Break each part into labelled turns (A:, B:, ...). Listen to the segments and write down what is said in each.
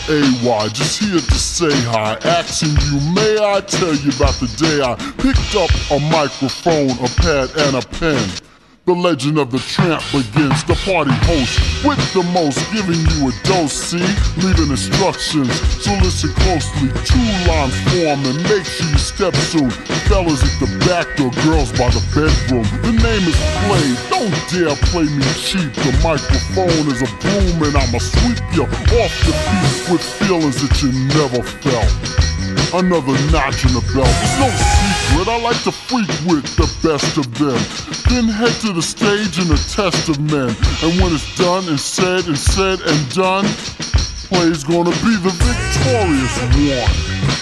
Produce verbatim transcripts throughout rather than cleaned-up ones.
A: A Y, just here to say hi. Asking you, may I tell you about the day I picked up a microphone, a pad, and a pen. The legend of the tramp begins, the party host with the most, giving you a dose, see? Leaving instructions, so listen closely. Two lines form and make sure you step soon. Fellas at the back door, girls by the bedroom. The name is played, don't dare play me cheap. The microphone is a broom and I'ma sweep you off the feet with feelings that you never felt. Another notch in the belt, it's no secret, I like to freak with the best of them. Then head to the stage in a test of men. And when it's done and said and said and done, play's gonna be the victorious one.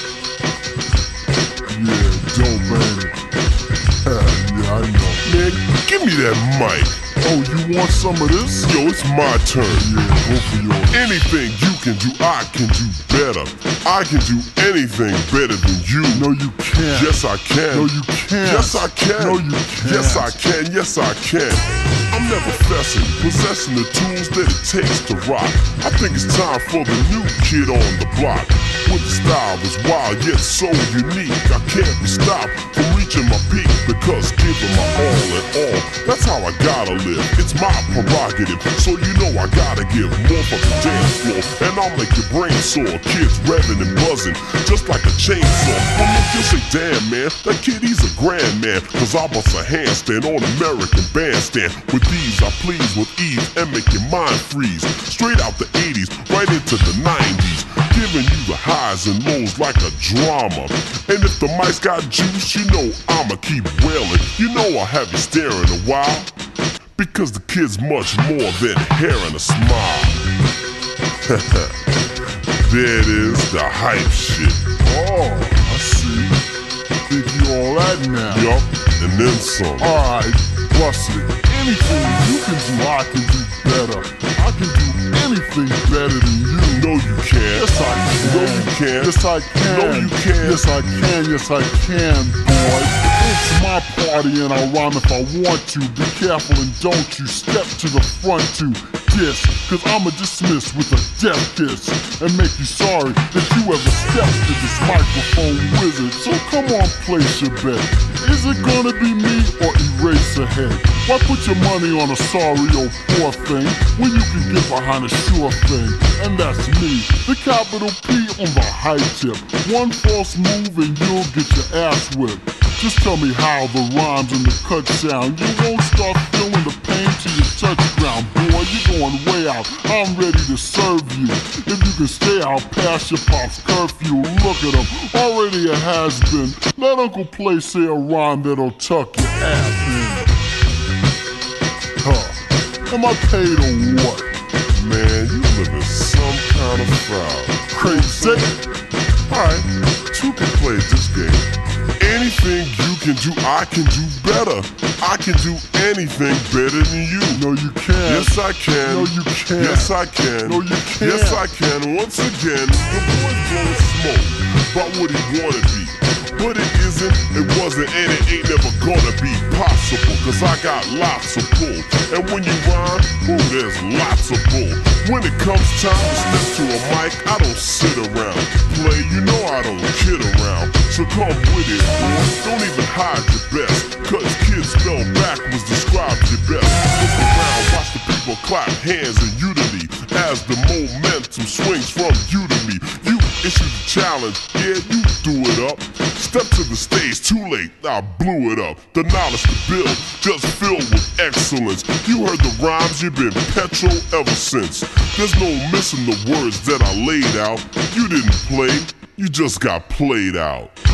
A: Yeah, dope, ain't it? Yeah, I know.
B: Man, give me that mic.
A: Oh, you want some of this?
B: Yo, it's my turn.
A: Yeah, go for yours.
B: Anything you can do, I can do better. I can do anything better than you.
A: No, you can't.
B: Yes, I can.
A: No, you can't.
B: Yes, I can.
A: No, you can't.
B: Yes, I can. Yes, I can. I'm never fessing, possessing the tools that it takes to rock. I think it's time for the new kid on the block. With the style that's wild yet so unique, I can't be stopped from reaching my peak because giving my all and all, that's how I gotta live. It's my prerogative, so you know I gotta give more for the dance floor, and I'll make your brain sore. Kids revving and buzzing just like a chainsaw. Well, look, you'll say, damn man, that kid he's a grand man, cause I bust a handstand on American Bandstand. With these I please with ease and make your mind freeze. Straight out the eighties, right into the nineties, giving you the highs and lows like a drama. And if the mic's got juice, you know I'ma keep wailing. You know I'll have you staring a while, because the kid's much more than hair and a smile. There it is, the hype shit.
A: Oh, I see. Think you all that now?
B: Yup, and then some.
A: Alright, bust it. Anything you can do, I can do better. I can do anything better than you.
B: No, you can't.
A: Yes, I can.
B: No, you can't.
A: Yes, I can.
B: No, you can't.
A: Yes, I can. Yes, I can, boy. It's my party and I'll rhyme if I want to. Be careful and don't you step to the front to diss, cause I'ma dismiss with a death kiss and make you sorry that you ever stepped to this microphone wizard. So come on, place your bet. Is it gonna be me or Eraserhead? Why put your money on a sorry old poor thing when you can get behind a sure thing? And that's me, the capital P on the high tip. One false move and you'll get your ass whipped. Just tell me how the rhymes and the cut sound. You won't start feeling the pain till you touch ground. Boy, you're going way out, I'm ready to serve you. If you can stay out past your pop's curfew, look at him, already a has-been. Let Uncle Play say a rhyme that'll tuck your ass in. Huh, am I paid or what?
B: Man, you live in some kind of crowd.
A: Crazy.
B: Alright, two can play this game. Anything you can do, I can do better. I can do anything better than you.
A: No, you can't.
B: Yes, I can.
A: No, you can't.
B: Yes, I can.
A: No, you can't.
B: Yes, I can. Once again, the boy blowing smoke about what he wanna be. But it isn't, it wasn't, and it ain't never gonna be possible. Cause I got lots of pull. And when you rhyme, ooh, there's lots of bull. When it comes time to step to a mic, I don't sit around. Play, you know I don't kid around. So come with it, boy. Don't even hide your best. Cause kids spell backwards describe your best. Look around, watch the people clap hands in unity as the momentum swings from you to me. You issue the challenge, yeah, you do it up. Step to the stage, too late, I blew it up. The knowledge to build, just filled with excellence. You heard the rhymes, you've been petrol ever since. There's no missing the words that I laid out. You didn't play, you just got played out.